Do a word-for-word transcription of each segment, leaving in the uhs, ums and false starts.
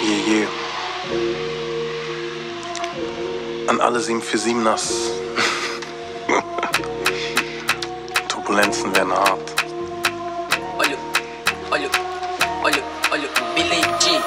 Yeah, yeah. An alle sieben vier siebeners. Turbulenzen werden hart. Olha, olha, olha, olha, Billy G.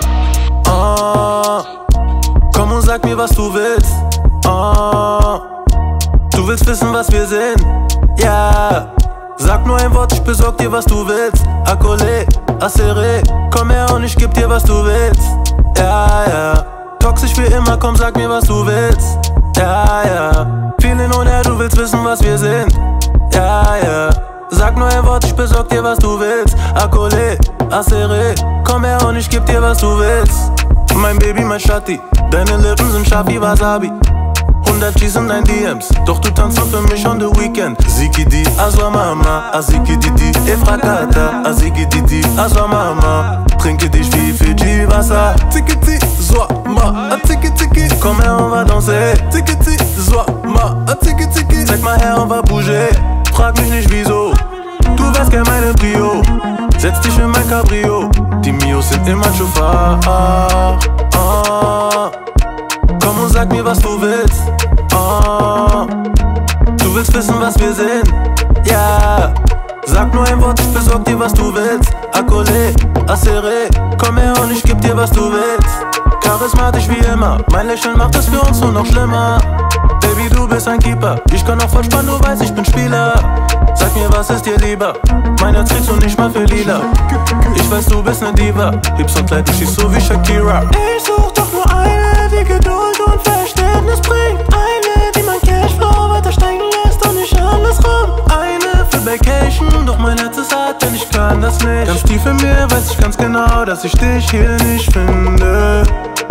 Oh, komm und sag mir, was du willst. Oh, du willst wissen, was wir sind. Ja, yeah. Sag nur ein Wort, ich besorg dir, was du willst. Accolé, Acéré, komm her und ich geb dir, was du willst. Ja, ja, toxisch wie immer, komm, sag mir, was du willst. Ja, ja, viel hin und her, du willst wissen, was wir sind. Ja, ja, sag nur ein Wort, ich besorg dir, was du willst. Accolé, Acéré, komm her und ich geb dir, was du willst. Mein Baby, mein Schatzi, deine Lippen sind scharf wie Wasabi. hundert G's in dein D Ms, doch du tanzt nur für mich on the weekend. Siggi di, aswa mama, asiki di di, efragata, asiki di di, aswa mama. Trinke dich wie Fiji Wasser. Tiki ti, sois ma, tiki tiki. Komm her, on va danser. Tiki ti, sois ma, tiki tiki. Zeig mal her, on va bouger. Frag mich nicht wieso, du wärst gern meine Brio. Setz dich in mein Cabrio, die Mios sind immer Chauffeur. Ah, ah. Komm und sag mir, was du willst. Oh, du willst wissen, was wir sind. Ja, yeah. Sag nur ein Wort, ich besorg dir, was du willst. Accolé, Acéré, komm her und ich geb dir, was du willst. Charismatisch wie immer, mein Lächeln macht es für uns nur noch schlimmer. Baby, du bist ein Keeper, ich kann auch voll spannen, du weißt, ich bin Spieler. Sag mir, was ist dir lieber? Mein Herz kriegst du nicht mal für lila. Ich weiß, du bist ne Diva, Hips und Kleid, du schießt so wie Shakira. Ich such doch nur eine, die Geduld und Verständnis bringt. Eine, die mein Cashflow weiter steigen lässt und nicht alles rum. Eine für Vacation, doch mein Herz ist hart, denn ich kann das nicht. Ganz tief in mir weiß ich ganz genau, dass ich dich hier nicht finde.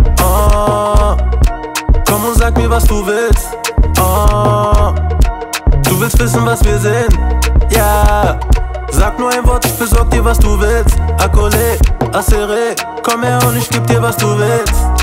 Oh, komm und sag mir, was du willst. Oh, du willst wissen, was wir sind. Ja, yeah. Sag nur ein Wort, ich besorg dir, was du willst. Accolé, Acéré, komm her und ich geb dir, was du willst.